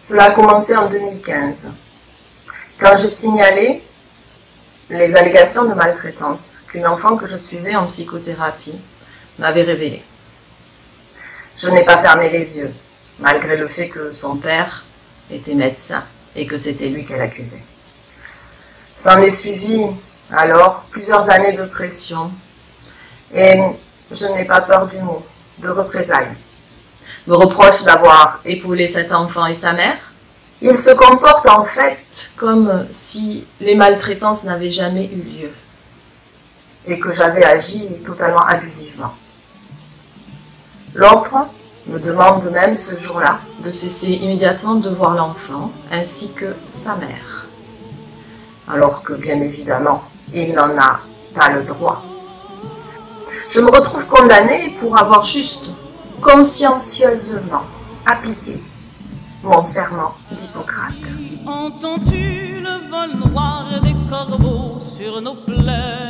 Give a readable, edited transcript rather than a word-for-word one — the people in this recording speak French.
Cela a commencé en 2015, quand j'ai signalé les allégations de maltraitance qu'une enfant que je suivais en psychothérapie m'avait révélées. Je n'ai pas fermé les yeux, malgré le fait que son père était médecin et que c'était lui qu'elle accusait. S'en est suivi alors plusieurs années de pression et je n'ai pas peur du mot, de représailles. Me reproche d'avoir épaulé cet enfant et sa mère. Il se comporte en fait comme si les maltraitances n'avaient jamais eu lieu et que j'avais agi totalement abusivement. L'autre me demande même ce jour-là de cesser immédiatement de voir l'enfant ainsi que sa mère. Alors que bien évidemment, il n'en a pas le droit. Je me retrouve condamnée pour avoir juste consciencieusement appliqué mon serment d'Hippocrate. Entends-tu le vol noir des corbeaux sur nos plaies?